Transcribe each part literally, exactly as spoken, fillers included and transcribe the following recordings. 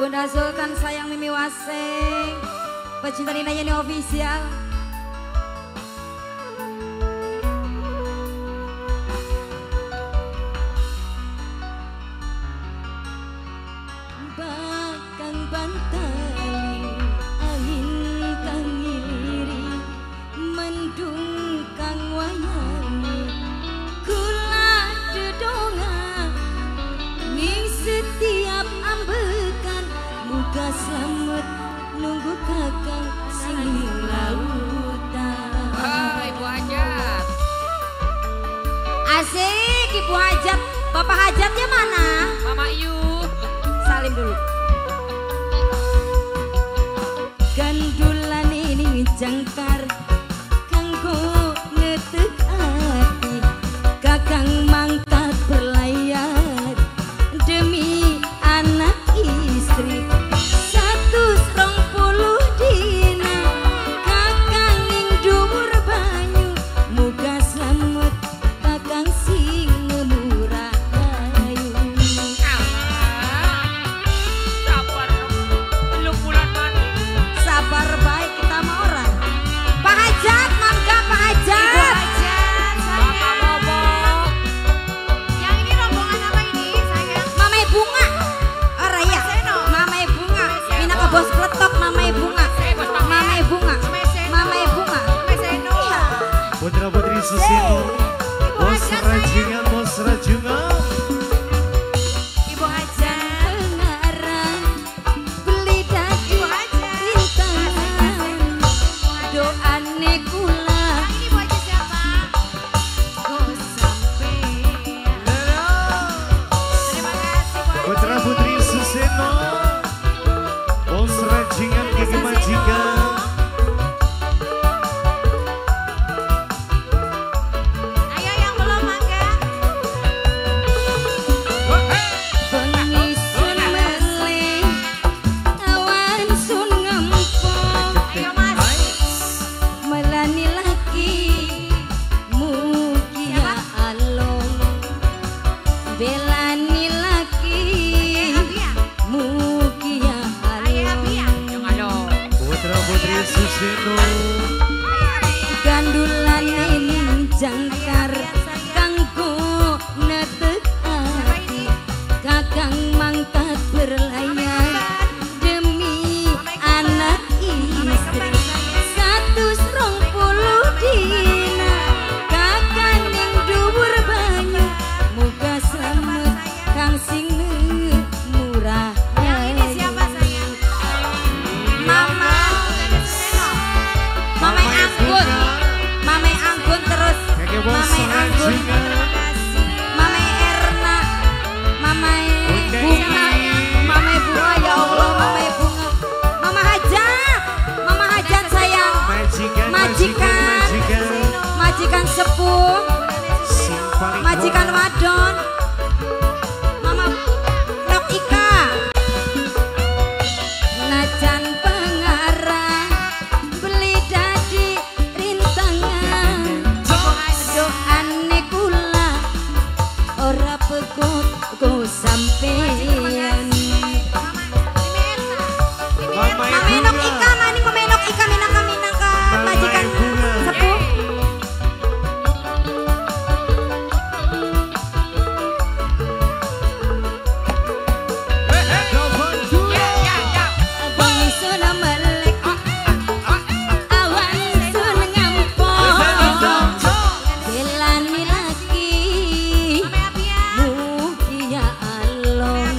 Bunda Zulkan sayang Mimi Waseng, pecinta Nina Yani official. Bakang bantali angin kang ngiliri mendung kang wayani kula dedonga ning setiap ambekan muga slamet nunggu kakang sing lautan. Ah, Ibu Hajat. Asik Ibu Hajat. Bapak Hajatnya mana? Mama Yu. Salim dulu. Gandulan ini jangkar kanggo ngetek ati kakang mangkat berlayar demi anak istri satu rong puluh dina kakang ning dhuwur banyu muga slamet kakang sing murah ayu. Sabar. Lu bulan mana? Sabar baik kita mah orang. Pak Hajat, mangga Pak Hajat. Ibu Hajat, sayang. Bobo. Yang ini rombongan apa ini, sayang? Mamai Bunga. Oh Raya. Seno. Mamai Bunga. Mina ke bos peletok Mamai Bunga. Eh, bos pakai. Mamai Bunga. Mamai Seno. Mamai Bunga. Mamai Seno. Iya. Putra Putri Susino, Ibu bos Hajat, rajingan, bos rajingan. Ibu Hajat. Pengarang beli dadi rintangan doane kula Yang ini Ibu Hajat siapa? Kok sampai. Terima kasih Bu Hajat. Putra Putri Susino, bos rajingan gigi majikan. Ayo yang belum mangga. bengi sun meleh awan sun ngempong Ayo Mas. melani laki mugia along belani laki Abia. mugia Ayah Abia. along Yang alo. Putra Putri Susino, gandulan ini jangkar kanggo netek ati kakang mangkat berlayar demi anak istri satu rong puluh dina kakang ning dhuwur banyu muga slamet kang sing murah Yang ini siapa sayang? Mama. Mamai Anggun. Mamai Anggun terus. kakek bos Mamai Anggun. rajingan. Mamai Erna. Mamai Bunga. Mamai Bunga ya Allah, Mamai Bunga. Mama Hajat. Mama Hajat sayang. Majikan, Majikan. majikan, Majikan sepuh. sing paling Majikan wadon. Mama Nok Ika. najan pengarang beli dadi rintangan doane kula ora pegot go sampeyan Mama Mama Nok Ika, mani Mama Nok Ika minangka minangka majikan sepuh. bengi sun melek awan sun ngampong belani laki mugia along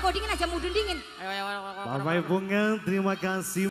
kok dingin aja mudun dingin. Ayo, ayo, ayo, ayo, ayo. Bapak Bunga, terima kasih.